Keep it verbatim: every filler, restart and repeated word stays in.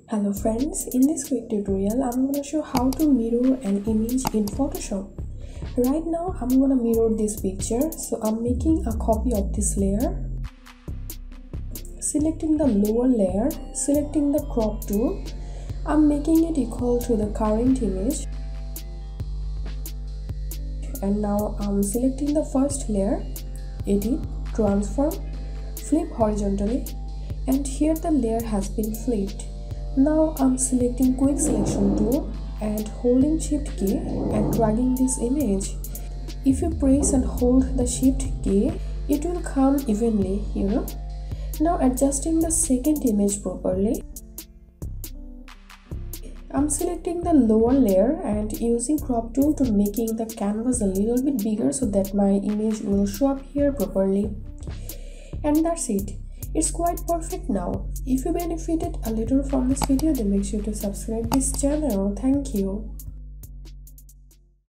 Hello friends, in this quick tutorial I'm going to show how to mirror an image in Photoshop. Right now I'm going to mirror this picture, so I'm making a copy of this layer. Selecting the lower layer, selecting the crop tool, I'm making it equal to the current image. And now I'm selecting the first layer, edit, transform, flip horizontally, and here the layer has been flipped. Now I'm selecting quick selection tool and holding shift key and dragging this image. If you press and hold the shift key, it will come evenly, you know. Now adjusting the second image properly, I'm selecting the lower layer and using crop tool to making the canvas a little bit bigger so that my image will show up here properly. And that's it. It's quite perfect now. If you benefited a little from this video, then make sure to subscribe this channel. Thank you.